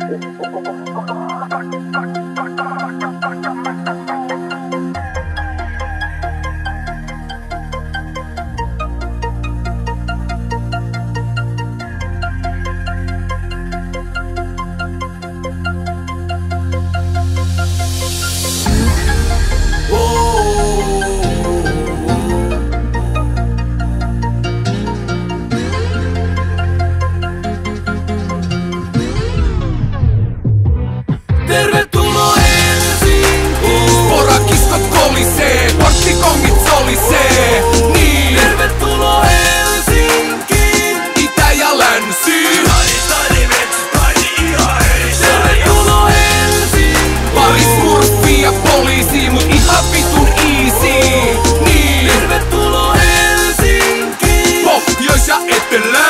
Tervetuloa Helsinkiin! Porakiskot kolisee, parttikongit solisee. Niin. Tervetuloa Helsinkiin! Itä ja länsi. Tervetuloa Helsinkiin! Pari smurfia poliisi, mut ihan vitun easy. Niin. Tervetuloa Helsinkiin! Pohjois ja etelä.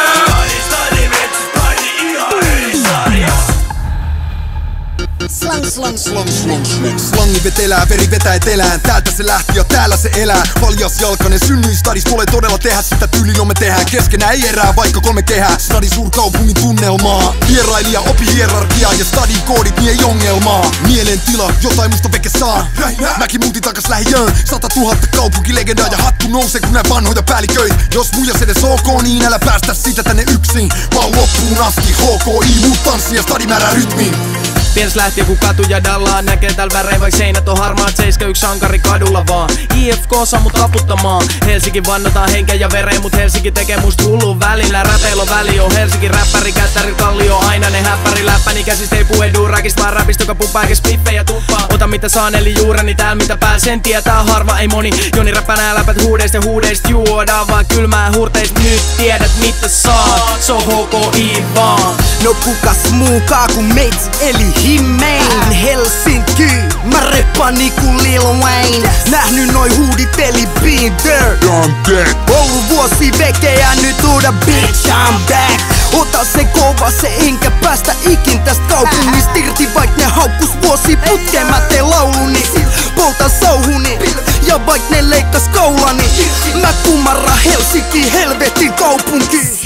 Slangi vetelää, veri vetää etelään. Täältä se lähti ja täällä se elää. Valjasjalkainen synnyin stadis, tulee todella tehdä sitä tyylin, me tehdään. Keskenään ei erää, vaikka 3 kehää. Stadin suurkaupungin tunnelmaa. Vierailija opi hierarkiaa ja stadin koodit, niin ei ongelmaa. Mielentila, jotain musta veke saa. Mäkin muutin takas lähiöön. 100 000 kaupunkilegendaa ja hattu nousee kun näin vanhoja päälliköitä. Jos muijas edes ok, niin älä päästä sitä tänne yksin. Vaan loppuun asti HKI, muut tanssia stadin määrää rytmiin. Piens lähti joku katu ja dallaa. Näkee täällä värein vaik seinät on harmaat. 71 sankari kadulla vaan. IFK saa mut taputtamaan. Helsinki vannotaan henkeä ja vereen, mut Helsinki tekee musta hullun välillä. Räpeillä väli on Helsinki räppäri, kättäri kallio. Aina ne häppäri läppäni käsistä ei puhe duurakista, vaan räpistä, joka puppaa eikä spiffejä tuppaa. Ota mitä saan eli juurani täällä mitä pääl sen tietää harva ei moni. Joni räppää nää läpät huudeista ja huudeista juodaan vaan kylmää hurteista. Nyt tiedät mitä saa, se on HKI vaan. No kukas muukaa kun meits eli Himmein Helsinki, mä reppaan niinku Lil Wayne. Nähny noi huudit eli been there. Kouluvuosi vekeä nyt uuda bitch I'm back. Ota se kova se enkä päästä ikin tästä kaupungista irti. Vaik ne haukkus vuosi putkeen mä teen lauluni. Poltan sauhuni ja vaik ne leikkas koulani. Mä kumarra Helsinki helvetin kaupunki.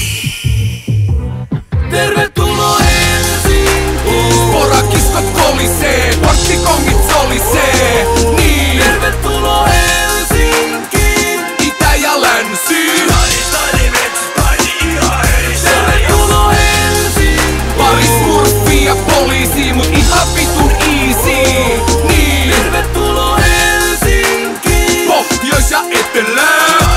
Tervetuloa Helsinkiin! Porakiskot kolisee, parttikongit solisee. Niin. Tervetuloa Helsinkiin! Itä ja länsi. Tervetuloa Helsinkiin! Pari smurfia poliisi, mut ihan vitun easy. Niin. Tervetuloa Helsinkiin! Pohjois ja etelä.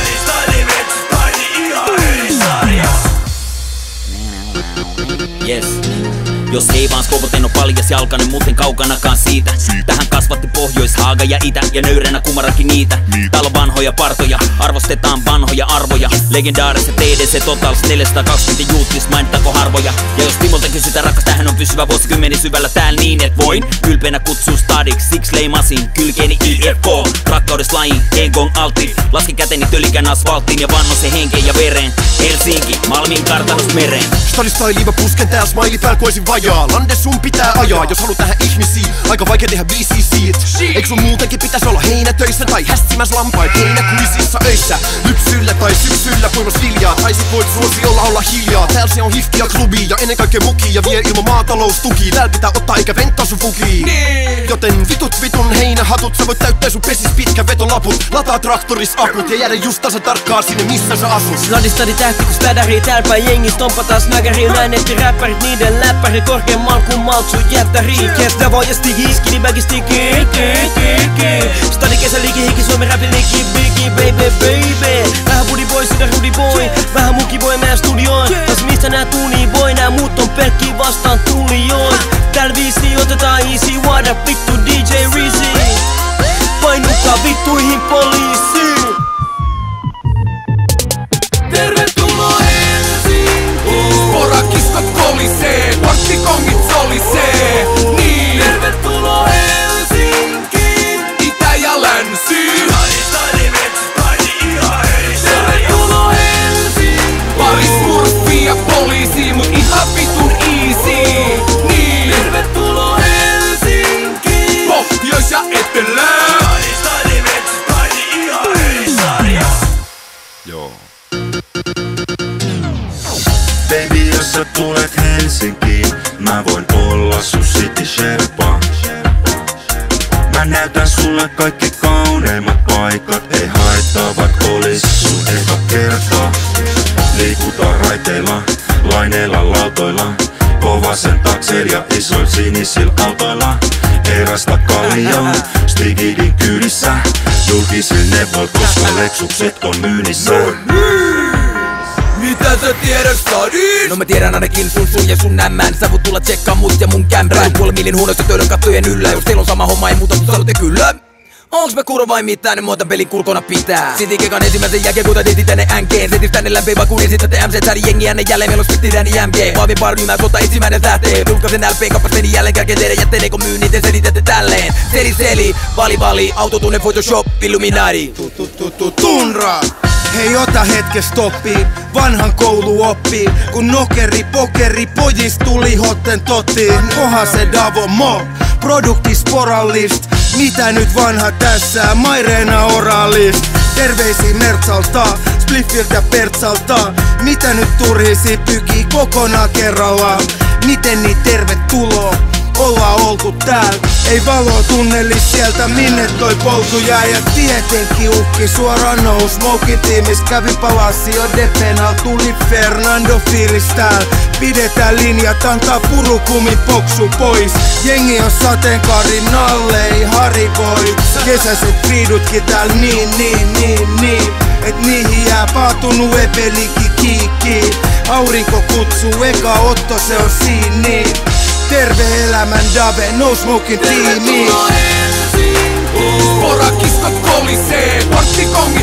Yes. Jos ei vaan skopoten on paljas jalkainen, muuten kaukanakaan siitä. Tähän kasvatti Pohjois-Haaga ja Itä ja nöyränä kumarakin niitä. Täällä on vanhoja partoja, arvostetaan vanhoja arvoja. Legendaariset TDC Totals 420 juuttis, mainittako harvoja. Ja jos Timolta kysytään, rakas tähän on pysyvä vuosikymmeni syvällä täällä niin et voin ylpeänä kutsua stadiksi, siksi leimasin kylkeeni IFK. Rakkaudesta lajiin, Engong altti, laski käteni tölikän asfalttiin ja vanno se henkeen ja vereen. Helsinki, Malmin kartanosta mereen. Stadista ei liiva pusken tää smiley pääl koisin vajaa. Lande sun pitää ajaa, jos haluat nähdä ihmisiä. Aika vaikea tehdä BCC. Eikö sun muutenkin pitäis olla heinätöissä tai hässimäs lampaat heinäkuisissa öissä? Lypsyllä tai syksyllä puimos viljaa, tai sit voit suosiolla olla hiljaa. Tääl se on hifkiä klubi ja ennen kaikkea muki ja vie ilman maataloustuki. Tääl pitää ottaa eikä venttaa sun fukiin. Joten vitun heinähatut, sä voit täyttää sun pesis pitkä vetolaput. Lataa traktoris akut ja jäädä just tasan tarkkaan sinne missä sä asut. Stadi tähti kun stadari, täällä jengis tompataan snagari. Näin etti räppärit, niiden läppäri korkeammal kun maltsu jättäri. Kestä voi ja stigi, skidi bagi stiki. Stadi kesä liiki, hiki Suomen räpi liiki, bigi baby. Vähän booty boy, sitä Rudy boy. Vähän muki boy meidän studioon. Tos mistä nää tuuni boy, nää muut on pelkki vastaan tulijoon. Tääl viisi otetaan easy, what up vittu DJ Reezy. Painukaa vittuihin poliisiin. Tervetuloa Helsinkiin! Porakiskot kolisee, parttikongit solisee. Niin. Tervetuloa Helsinkiin! Itä ja länsi. Tervetuloa Helsinkiin! Pari smurfia poliisi, mut ihan vitun easy. Niin. Tervetuloa Helsinkiin! Pohjois ja etelä. Baby, sä tulet Helsinkiin, mä voin olla sun city sherpa. Mä näytän sulle kaikki kauneimmat paikat. Ei haittaa vaik olis sun eka kerta. Liikutaan raiteilla, laineilla, lautoilla. Kovasen takseilla ja isoil sinisillä autoilla. Erästä kaljaa, Stigidin kyydissä. Julkisin neuvoil, koska leksukset on myynnissä. Mitä sä tiedät stadis? No mä tiedän ainakin sun ja sun nämmän. Sä voit tulla tsekkaa mut ja mun kämprän. 3 millin huonoista töiden kattojen yllä. Jos teillä on sama homma ei muuta, sanotte kyllä. Onks mä kurva vai mitään, ne muuta pelin kulkona pitää. City kekan ensimmäisen jälkeen kuuta deitti tänne NG:n. Setis tänne lämpeen vaan kun esitätte MC säädi jengiä ne jälleen. Meillä on spitti tänne MG. Vaavi parmymää sota ensimmäinen lähtee. Julkaisen LP kappas meni jälleen kärkeen teidän jätteiden kun myyn niitä selitätte tälleen. Seli, vali, autotunne Photoshop, Illuminati. Tunra! Hei ota hetken stoppi, vanhan koulu oppii. Kun nokeri, pokeri, pojis tuli hotten totiin. Kohan se Davo Mo, produkti sporallist. Mitä nyt vanha tässä, Maireena oraalist. Terveisiä Mertsalta, Spliffiltä Pertsalta. Mitä nyt turhisi pykii kokonaan kerralla. Miten niin tervetuloa, ollaan oltu tääl. Ei valoa tunnelis sieltä minne toi polku jää. Ja tietenkin uhki suoraan nous. Smokin tiimis kävi Palacio de Penal. Tuli Fernando fiilis tääl. Pidetään linjat, antaa purukumi poksu pois. Jengi on sateenkaarin alle, ei harivoi. Kesäiset riidutkin tääl niin. Et niihin jää paatunut epelikin kiikki. Aurinko kutsuu, eka otto se on siinä. Terve elämän Dave, no smoking tiimi. Porakiskot kolisee, porttikong